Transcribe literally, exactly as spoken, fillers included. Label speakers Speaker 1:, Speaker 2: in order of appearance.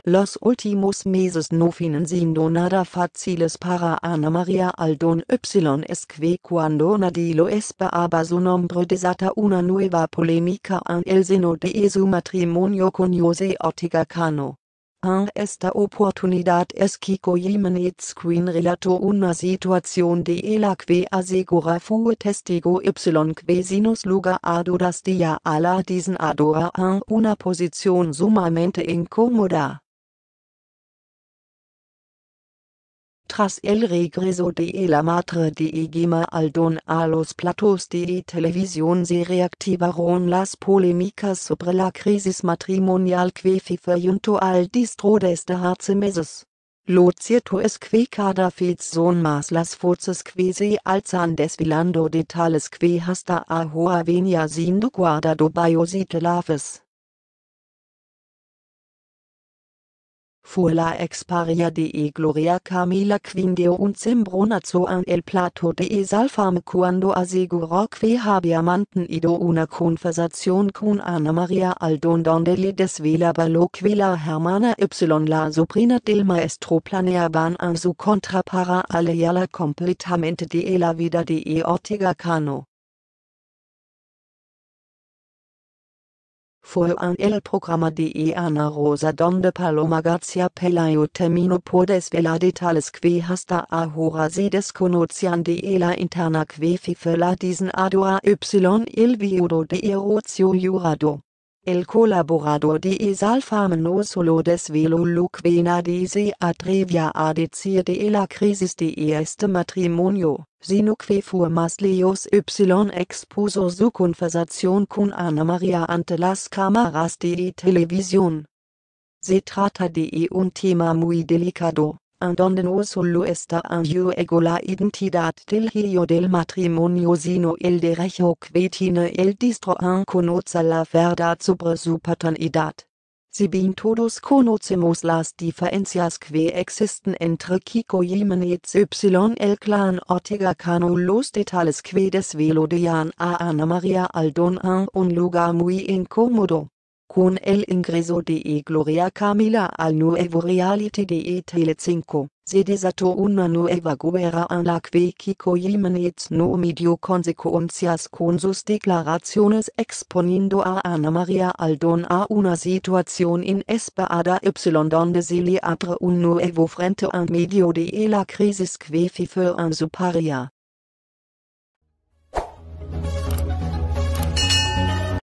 Speaker 1: Los últimos meses no vienen siendo nada fáciles para Ana María Aldón y es que cuando nadie lo esperaba su nombre desata una nueva polémica en el seno de su matrimonio con José Ortega Cano. En esta oportunidad es Kiko Jiménez quien relató una situación de la que asegura fue testigo y que sin lugar a dudas ya a la dicen adora en una posición sumamente incómoda. Tras el regreso de la madre de Gemma Aldón a los platos de televisión se reactivaron las polémicas sobre la crisis matrimonial que vive junto al distro desde hace meses. Lo cierto es que cada vez son más las voces que se alzan desvelando detalles que hasta ahora venía siendo guardado bajo telares. Fue la expareja de Gloria Camila quien dio un cimbronazo en el plato de Salfame cuando aseguró que había mantenido una conversación con Ana María Aldón donde le desvelaba lo que la hermana y la sobrina del maestro planeaban en su contra para alejarla completamente de la vida de Ortega Cano. Fue en el programa de Ana Rosa donde Paloma García Pelayo terminó por desvelar detalles que hasta ahora se desconocían de la interna que vive la diseñadora y el viudo de Rocío Jurado. El colaborador de Salfame no solo desveló lo que nadie se atrevía a decir de la crisis de este matrimonio, sino que fue más lejos y expuso su conversación con Ana María ante las cámaras de televisión. Se trata de un tema muy delicado, en donde no solo está en juego la identidad del hijo del matrimonio sino el derecho que tiene el distro en conocer la verdad sobre su paternidad. Si bien todos conocemos las diferencias que existen entre Kiko Jiménez y el clan Ortega Cano, los detalles que desveló dejan a Ana María Aldón en un lugar muy incómodo. Con el ingreso de Gloria Camila al nuevo reality de Telecinco, se desató una nueva guerra en la que Kiko Jiménez no midió consecuencias con sus declaraciones exponiendo a Ana María Aldón a una situación inesperada y donde se le abre un nuevo frente en medio de la crisis que vive en su pareja.